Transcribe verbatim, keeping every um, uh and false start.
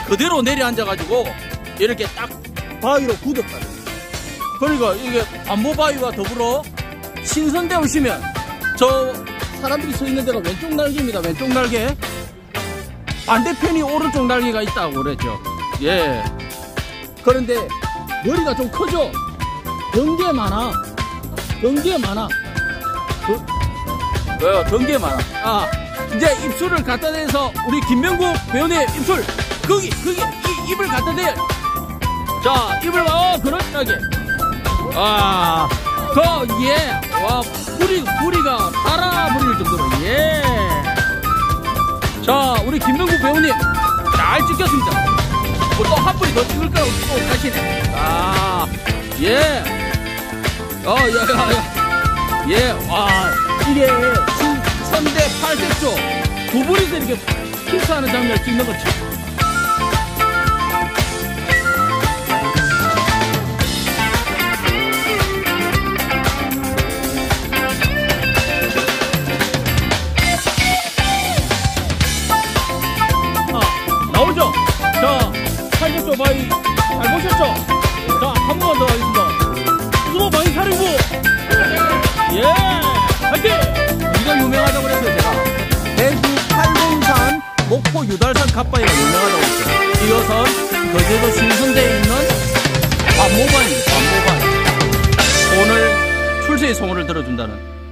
그대로 내려앉아가지고 이렇게 딱 바위로 굳었다. 그러니까 이게 반모바위와 더불어 신선대 오시면 저 사람들이 서 있는 데가 왼쪽 날개입니다. 왼쪽 날개. 반대편이 오른쪽 날개가 있다고 그랬죠. 예. 그런데 머리가 좀 크죠? 경계 많아. 경계 많아. 그, 어, 경계 많아. 아, 이제 입술을 갖다 대서 우리 김명국 배우님 입술 거기 거기 이, 입을 갖다 대. 자, 입을 어 그렇게. 아, 그 예. 와, 뿌리 뿌리가 달아버릴 정도로 예. 자, 우리 김명국 배우님 잘 찍혔습니다. 뭐 또 한 뿌리 더 찍을 거라고 또 가시네. 아, 예. 어, 야, 야, 야. 예, 와, 이게 신선대 팔색조 두 분이서 이렇게 키스하는 장면을 찍는 거죠. 아, 나오죠? 자, 팔색조 바위 잘 보셨죠? 자, 한 번만 더 하겠습니다. 수고 바위 사령부! 예! 화이팅! 우리가 유명하다고 그래서 제가 대구 팔공산, 목포 유달산 갓바위가 유명하다고 했어요. 이것은 거제도 신선대에 있는 반모바위입니다. 반모바위. 오늘 출세의 소원을 들어준다는